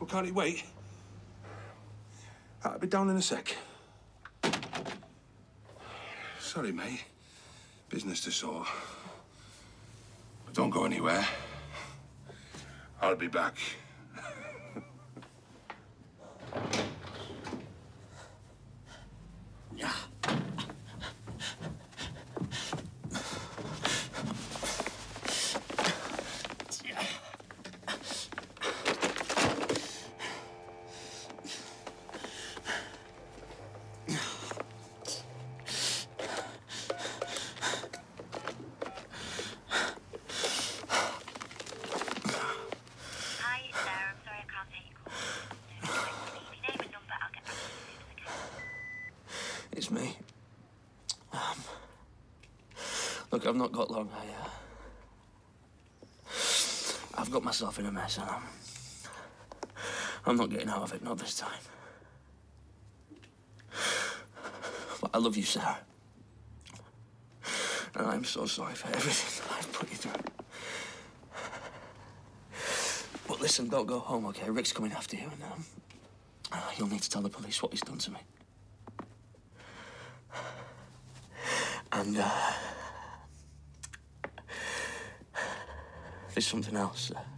Well, can't it wait? I'll be down in a sec. Sorry, mate. Business to sort. But don't go anywhere. I'll be back. It's me. Look, I've not got long. I've got myself in a mess, and I'm not getting out of it, not this time. But I love you, Sarah. And I'm so sorry for everything that I've put you through. But listen, don't go home, okay? Rick's coming after you, and you'll need to tell the police what he's done to me. And, there's something else.